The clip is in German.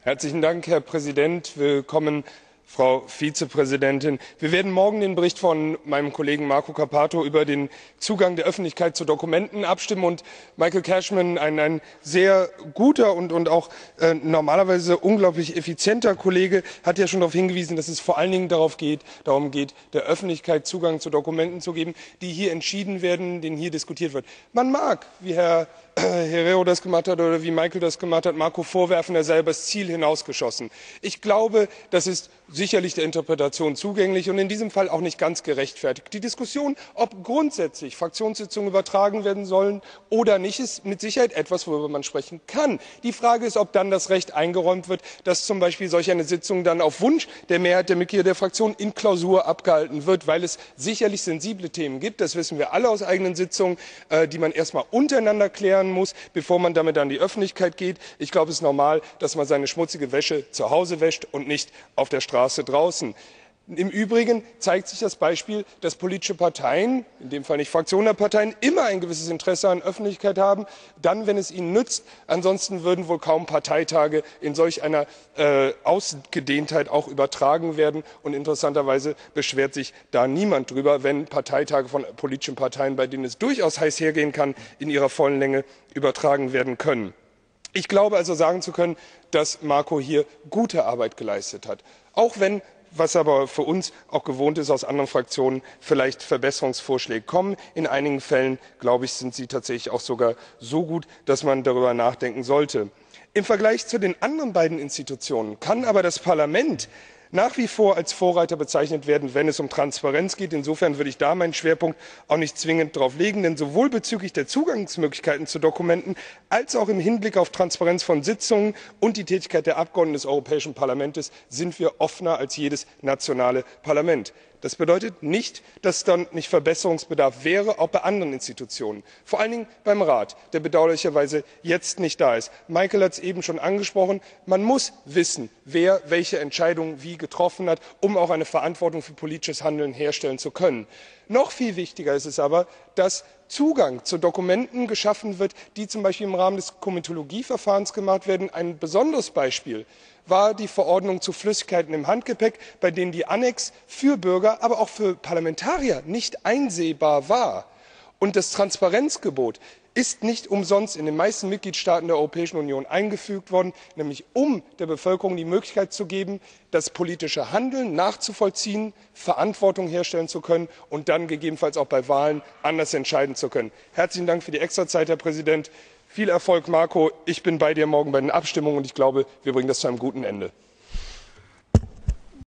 Herzlichen Dank, Herr Präsident. Willkommen, Frau Vizepräsidentin. Wir werden morgen den Bericht von meinem Kollegen Marco Cappato über den Zugang der Öffentlichkeit zu Dokumenten abstimmen. Und Michael Cashman, ein sehr guter und auch normalerweise unglaublich effizienter Kollege, hat ja schon darauf hingewiesen, dass es vor allen Dingen darum geht, der Öffentlichkeit Zugang zu Dokumenten zu geben, die hier entschieden werden, denen hier diskutiert wird. Man mag, wie Herr Herrero das gemacht hat oder wie Michael das gemacht hat, Marco vorwerfen, er sei übers Ziel hinausgeschossen. Ich glaube, das ist sicherlich der Interpretation zugänglich und in diesem Fall auch nicht ganz gerechtfertigt. Die Diskussion, ob grundsätzlich Fraktionssitzungen übertragen werden sollen oder nicht, ist mit Sicherheit etwas, worüber man sprechen kann. Die Frage ist, ob dann das Recht eingeräumt wird, dass zum Beispiel solch eine Sitzung dann auf Wunsch der Mehrheit der Mitglieder der Fraktion in Klausur abgehalten wird, weil es sicherlich sensible Themen gibt, das wissen wir alle aus eigenen Sitzungen, die man erst mal untereinander klären muss, bevor man damit an die Öffentlichkeit geht. Ich glaube, es ist normal, dass man seine schmutzige Wäsche zu Hause wäscht und nicht auf der Straße draußen. Im Übrigen zeigt sich das Beispiel, dass politische Parteien, in dem Fall nicht Fraktionen der Parteien, immer ein gewisses Interesse an Öffentlichkeit haben, dann, wenn es ihnen nützt. Ansonsten würden wohl kaum Parteitage in solch einer Ausgedehntheit auch übertragen werden. Und interessanterweise beschwert sich da niemand drüber, wenn Parteitage von politischen Parteien, bei denen es durchaus heiß hergehen kann, in ihrer vollen Länge übertragen werden können. Ich glaube also sagen zu können, dass Marco hier gute Arbeit geleistet hat. Auch wenn, was aber für uns auch gewohnt ist, aus anderen Fraktionen vielleicht Verbesserungsvorschläge kommen. In einigen Fällen, glaube ich, sind sie tatsächlich auch sogar so gut, dass man darüber nachdenken sollte. Im Vergleich zu den anderen beiden Institutionen kann aber das Parlament nach wie vor als Vorreiter bezeichnet werden, wenn es um Transparenz geht. Insofern würde ich da meinen Schwerpunkt auch nicht zwingend darauf legen, denn sowohl bezüglich der Zugangsmöglichkeiten zu Dokumenten als auch im Hinblick auf Transparenz von Sitzungen und die Tätigkeit der Abgeordneten des Europäischen Parlaments sind wir offener als jedes nationale Parlament. Das bedeutet nicht, dass dann nicht Verbesserungsbedarf wäre, auch bei anderen Institutionen, vor allen Dingen beim Rat, der bedauerlicherweise jetzt nicht da ist. Michael hat es eben schon angesprochen, man muss wissen, wer welche Entscheidungen wie getroffen hat, um auch eine Verantwortung für politisches Handeln herstellen zu können. Noch viel wichtiger ist es aber, dass Zugang zu Dokumenten geschaffen wird, die zum Beispiel im Rahmen des Komitologieverfahrens gemacht werden. Ein besonderes Beispiel war die Verordnung zu Flüssigkeiten im Handgepäck, bei denen die Annex für Bürger, aber auch für Parlamentarier nicht einsehbar war. Und das Transparenzgebot ist nicht umsonst in den meisten Mitgliedstaaten der Europäischen Union eingefügt worden, nämlich um der Bevölkerung die Möglichkeit zu geben, das politische Handeln nachzuvollziehen, Verantwortung herstellen zu können und dann gegebenenfalls auch bei Wahlen anders entscheiden zu können. Herzlichen Dank für die Extrazeit, Herr Präsident. Viel Erfolg, Marco. Ich bin bei dir morgen bei den Abstimmungen und ich glaube, wir bringen das zu einem guten Ende.